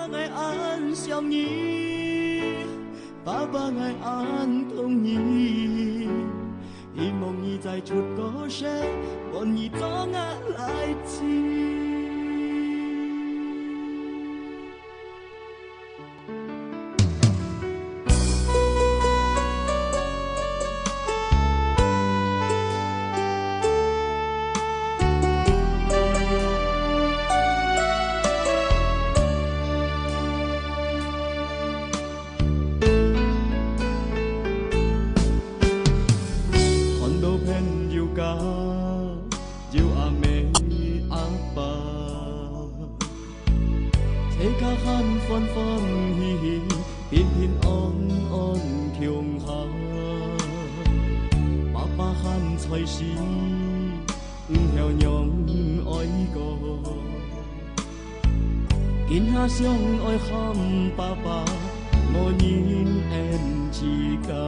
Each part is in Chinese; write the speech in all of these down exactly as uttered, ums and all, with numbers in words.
爸爱安想你，爸爸爱安痛你，希望你再出个声，我你总爱来自。相愛喊爸爸，我仍然自家。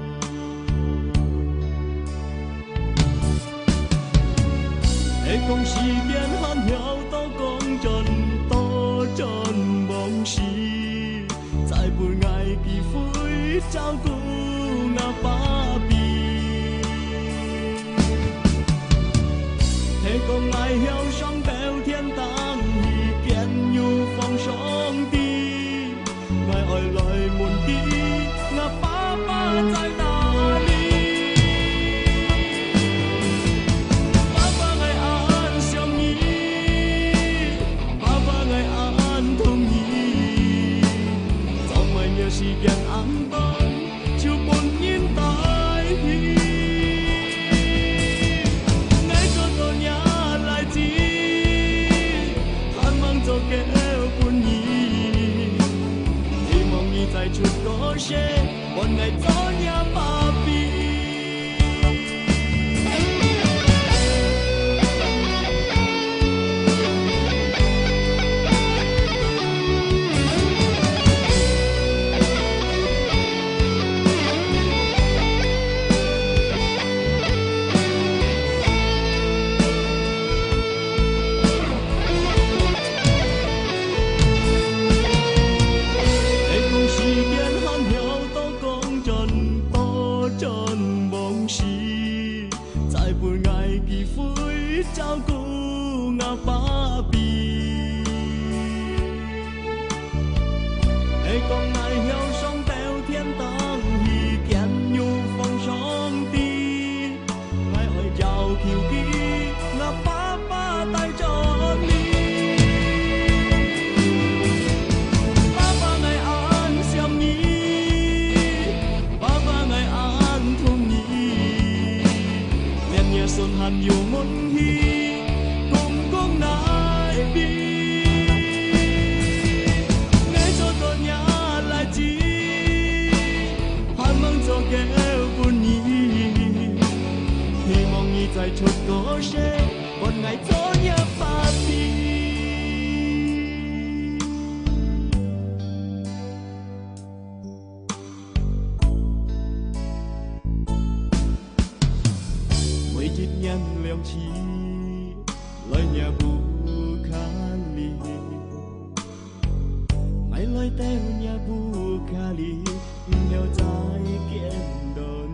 你講時間很巧，都講盡多盡夢事，再不愛機會照顧我爸比。你講愛要上到天堂。上帝，我愛來問你，我爸爸在哪裡？爸爸愛安想你，爸爸愛安痛你，總愛有時間安排，就本應代替。愛做多年來自，盼望做嘅。再出個聲，我愛做你爸比。照顧我爸比，你講愛要上到天堂，已見有放上帝，愛愛照顧你，我爸爸帶着你。爸爸愛安想你，爸爸愛安痛你，連夜信hand有問。再出個聲，我愛做你爸比。每一年亮起，來也不看你，愛來到也不看你，不要再見到你。